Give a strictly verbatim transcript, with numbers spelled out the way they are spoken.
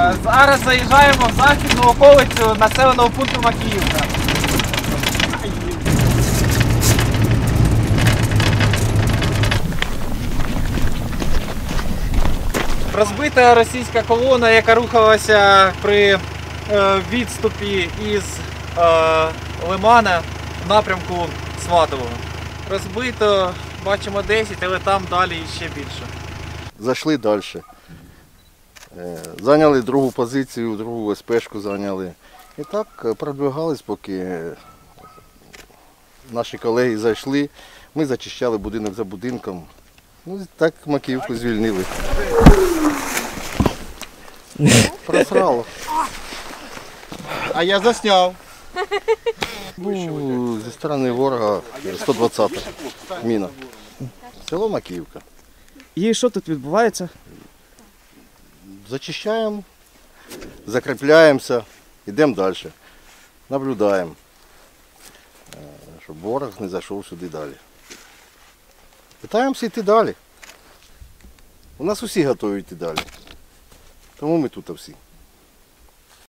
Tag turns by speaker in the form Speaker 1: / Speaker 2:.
Speaker 1: Зараз заїжджаємо в західну околицю населеного пункту Макіївка. Розбита російська колона, яка рухалася при відступі із Лимана в напрямку Сватового. Розбито, бачимо десять, але там далі ще більше.
Speaker 2: Зайшли далі. Зайняли другу позицію, другу ес-пешку зайняли. І так продвигались, поки наші колеги зайшли. Ми зачищали будинок за будинком. Ну, так Макіївку звільнили. Просрало.
Speaker 3: А я засняв.
Speaker 2: Ну, зі сторони ворога сто двадцята міна. Село Макіївка.
Speaker 4: І що тут відбувається?
Speaker 2: Зачищаємо, закріпляємося, йдемо далі. Наблюдаємо, щоб ворог не зайшов сюди далі. Питаємося йти далі. У нас усі готові йти далі. Тому ми тут всі.